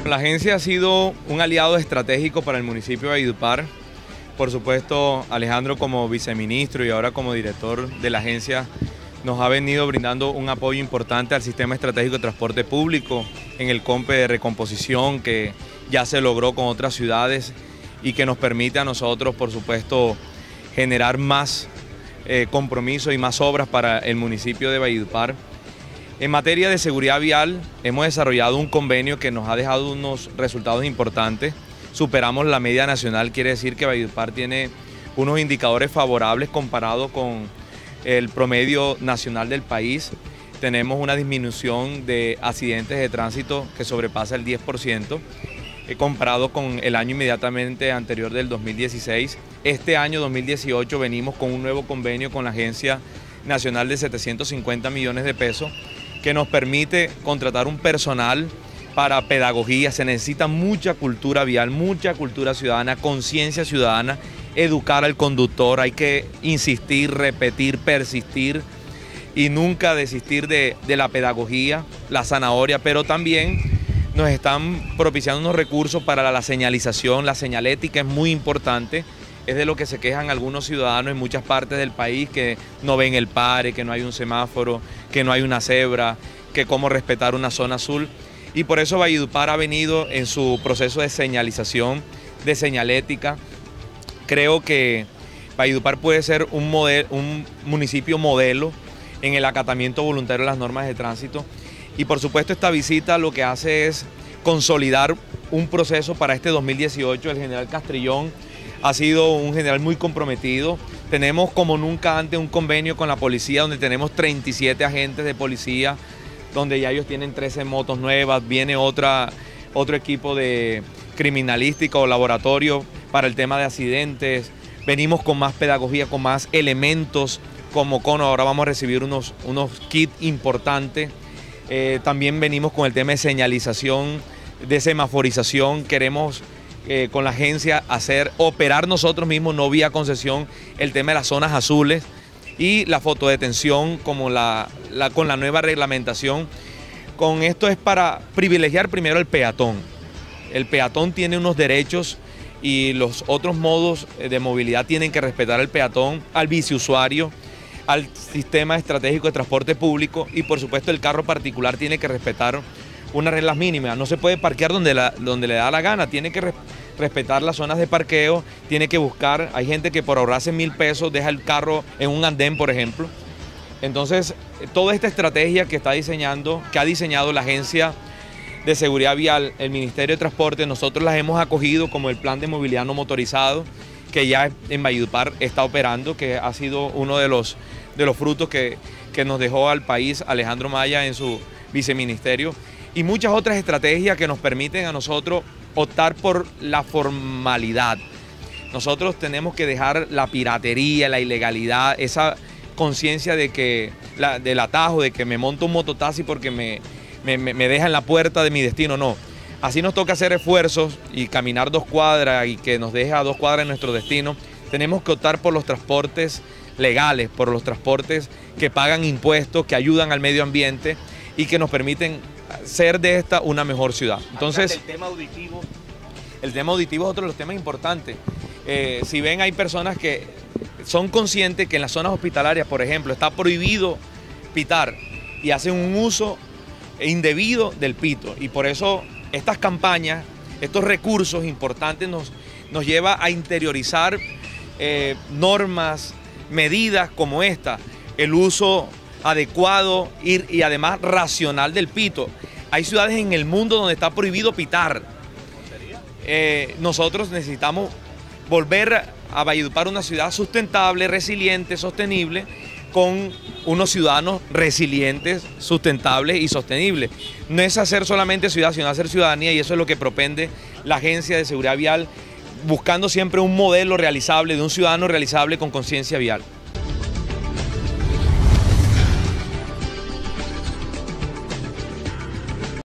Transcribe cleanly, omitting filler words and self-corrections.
La agencia ha sido un aliado estratégico para el municipio de Valledupar. Por supuesto, Alejandro como viceministro y ahora como director de la agencia nos ha venido brindando un apoyo importante al sistema estratégico de transporte público en el COMPE de recomposición que ya se logró con otras ciudades y que nos permite a nosotros, por supuesto, generar más compromiso y más obras para el municipio de Valledupar. En materia de seguridad vial, hemos desarrollado un convenio que nos ha dejado unos resultados importantes. Superamos la media nacional, quiere decir que Valledupar tiene unos indicadores favorables comparado con el promedio nacional del país. Tenemos una disminución de accidentes de tránsito que sobrepasa el 10%, comparado con el año inmediatamente anterior del 2016. Este año 2018 venimos con un nuevo convenio con la Agencia Nacional de 750 millones de pesos que nos permite contratar un personal para pedagogía. Se necesita mucha cultura vial, mucha cultura ciudadana, conciencia ciudadana, educar al conductor, hay que insistir, repetir, persistir y nunca desistir de la pedagogía, la zanahoria, pero también nos están propiciando unos recursos para la señalización. La señalética es muy importante, es de lo que se quejan algunos ciudadanos en muchas partes del país, que no ven el pare, que no hay un semáforo, que no hay una cebra, que cómo respetar una zona azul. Y por eso Valledupar ha venido en su proceso de señalización, de señalética. Creo que Valledupar puede ser un municipio modelo en el acatamiento voluntario de las normas de tránsito. Y por supuesto esta visita lo que hace es consolidar un proceso para este 2018. El general Castrillón ha sido un general muy comprometido. Tenemos como nunca antes un convenio con la policía donde tenemos 37 agentes de policía, donde ya ellos tienen 13 motos nuevas, viene otro equipo de criminalística o laboratorio para el tema de accidentes. Venimos con más pedagogía, con más elementos como cono. Ahora vamos a recibir unos kits importantes. También venimos con el tema de señalización, de semaforización. Queremos con la agencia operar nosotros mismos, no vía concesión, el tema de las zonas azules y la fotodetención como con la nueva reglamentación. Con esto es para privilegiar primero el peatón. El peatón tiene unos derechos y los otros modos de movilidad tienen que respetar al peatón, al biciusuario, al sistema estratégico de transporte público y por supuesto el carro particular tiene que respetar unas reglas mínimas. No se puede parquear donde le da la gana, tiene que respetar las zonas de parqueo, tiene que buscar, hay gente que por ahorrarse 1.000 pesos deja el carro en un andén, por ejemplo. Entonces, toda esta estrategia que ha diseñado la Agencia de Seguridad Vial, el Ministerio de Transporte, nosotros las hemos acogido como el Plan de Movilidad No Motorizado, que ya en Valledupar está operando, que ha sido uno de los frutos que nos dejó al país Alejandro Maya en su viceministerio, y muchas otras estrategias que nos permiten a nosotros optar por la formalidad. Nosotros tenemos que dejar la piratería, la ilegalidad, esa conciencia del atajo, de que me monto un mototaxi porque me deja en la puerta de mi destino, no. Así nos toca hacer esfuerzos y caminar 2 cuadras y que nos deje a 2 cuadras en nuestro destino. Tenemos que optar por los transportes legales, por los transportes que pagan impuestos, que ayudan al medio ambiente y que nos permiten ser de esta una mejor ciudad. Entonces, el tema auditivo. El tema auditivo es otro de los temas importantes. Si ven, hay personas que son conscientes que en las zonas hospitalarias, por ejemplo, está prohibido pitar y hacen un uso indebido del pito. Y por eso estas campañas, estos recursos importantes nos lleva a interiorizar normas, medidas como esta, el uso adecuado y además racional del pito. Hay ciudades en el mundo donde está prohibido pitar. Nosotros necesitamos volver a Valledupar una ciudad sustentable, resiliente, sostenible, con unos ciudadanos resilientes, sustentables y sostenibles. No es hacer solamente ciudad, sino hacer ciudadanía, y eso es lo que propende la Agencia de Seguridad Vial, buscando siempre un modelo realizable, de un ciudadano realizable con conciencia vial.